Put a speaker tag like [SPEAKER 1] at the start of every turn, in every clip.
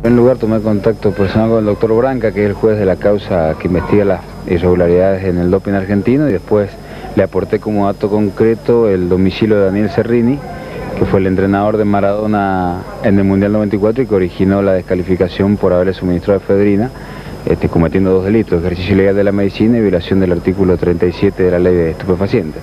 [SPEAKER 1] En lugar tomé contacto personal con el doctor Branca, que es el juez de la causa que investiga las irregularidades en el doping argentino, y después le aporté como dato concreto el domicilio de Daniel Cerrini, que fue el entrenador de Maradona en el Mundial 94 y que originó la descalificación por haberle suministrado efedrina, cometiendo dos delitos: ejercicio ilegal de la medicina y violación del artículo 37 de la ley de estupefacientes.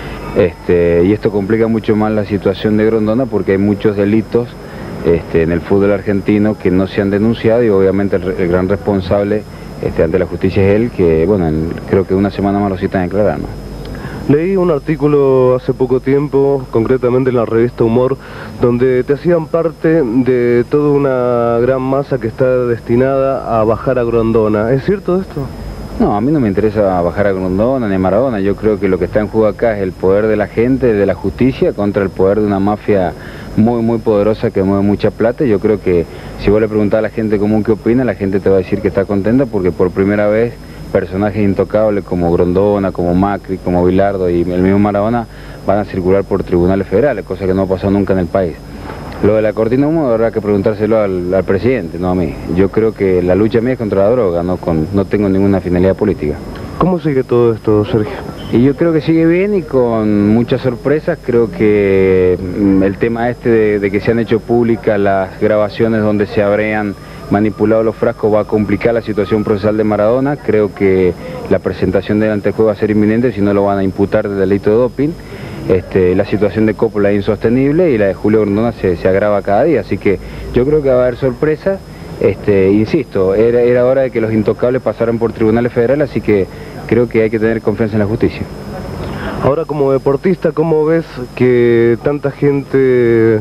[SPEAKER 1] Y esto complica mucho más la situación de Grondona porque hay muchos delitos en el fútbol argentino que no se han denunciado, y obviamente el gran responsable ante la justicia es él, que bueno, creo que una semana más lo citan a declarar, ¿no?
[SPEAKER 2] Leí un artículo hace poco tiempo, concretamente en la revista Humor, donde te hacían parte de toda una gran masa que está destinada a bajar a Grondona. ¿Es cierto esto?
[SPEAKER 1] No, a mí no me interesa bajar a Grondona ni a Maradona. Yo creo que lo que está en juego acá es el poder de la gente, de la justicia, contra el poder de una mafia muy poderosa que mueve mucha plata. Yo creo que si vos le preguntás a la gente común qué opina, la gente te va a decir que está contenta porque por primera vez personajes intocables como Grondona, como Macri, como Bilardo y el mismo Maradona van a circular por tribunales federales, cosa que no ha pasado nunca en el país. Lo de la cortina de humo habrá que preguntárselo al presidente, no a mí. Yo creo que la lucha mía es contra la droga, no tengo ninguna finalidad política.
[SPEAKER 2] ¿Cómo sigue todo esto, Sergio?
[SPEAKER 1] Y yo creo que sigue bien y con muchas sorpresas. Creo que el tema de que se han hecho públicas las grabaciones donde se habrían manipulado los frascos va a complicar la situación procesal de Maradona. Creo que la presentación del antejuego va a ser inminente, si no lo van a imputar de delito de doping. La situación de Coppola es insostenible y la de Julio Grondona se agrava cada día, así que yo creo que va a haber sorpresas. Insisto, era hora de que los intocables pasaran por tribunales federales, así que creo que hay que tener confianza en la justicia.
[SPEAKER 2] Ahora, como deportista, ¿cómo ves que tanta gente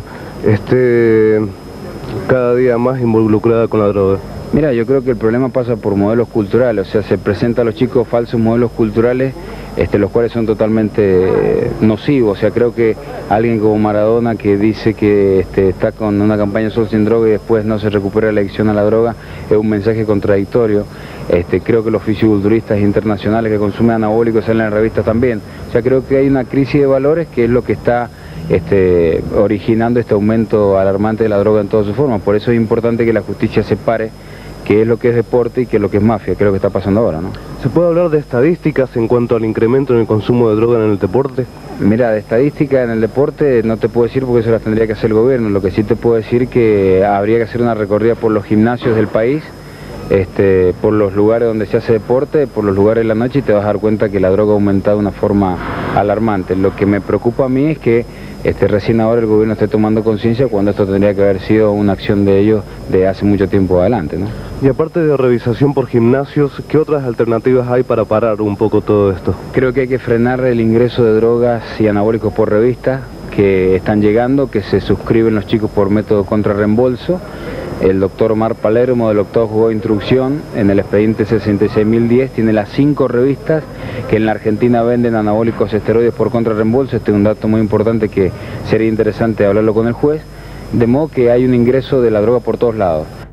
[SPEAKER 2] esté cada día más involucrada con la droga?
[SPEAKER 1] Mira, yo creo que el problema pasa por modelos culturales, o sea, se presentan a los chicos falsos modelos culturales, los cuales son totalmente nocivos. O sea, creo que alguien como Maradona, que dice que está con una campaña Sol sin droga y después no se recupera la adicción a la droga, es un mensaje contradictorio. Creo que los fisiculturistas internacionales que consumen anabólicos salen en revistas también. O sea, creo que hay una crisis de valores que es lo que está originando este aumento alarmante de la droga en todas sus formas. Por eso es importante que la justicia separe qué es lo que es deporte y qué es lo que es mafia, que es lo que está pasando ahora, ¿no?
[SPEAKER 2] ¿Se puede hablar de estadísticas en cuanto al incremento en el consumo de droga en el deporte?
[SPEAKER 1] Mira, de estadística en el deporte no te puedo decir porque eso las tendría que hacer el gobierno. Lo que sí te puedo decir que habría que hacer una recorrida por los gimnasios del país, por los lugares donde se hace deporte, por los lugares de la noche, y te vas a dar cuenta que la droga ha aumentado de una forma alarmante. Lo que me preocupa a mí es que recién ahora el gobierno esté tomando conciencia cuando esto tendría que haber sido una acción de ellos de hace mucho tiempo adelante, ¿no?
[SPEAKER 2] Y aparte de revisación por gimnasios, ¿qué otras alternativas hay para parar un poco todo esto?
[SPEAKER 1] Creo que hay que frenar el ingreso de drogas y anabólicos por revista que están llegando, que se suscriben los chicos por método contra reembolso. El doctor Omar Palermo del octavo juzgado de instrucción en el expediente 66.010 tiene las 5 revistas que en la Argentina venden anabólicos esteroides por contrarreembolso. Este es un dato muy importante que sería interesante hablarlo con el juez, de modo que hay un ingreso de la droga por todos lados.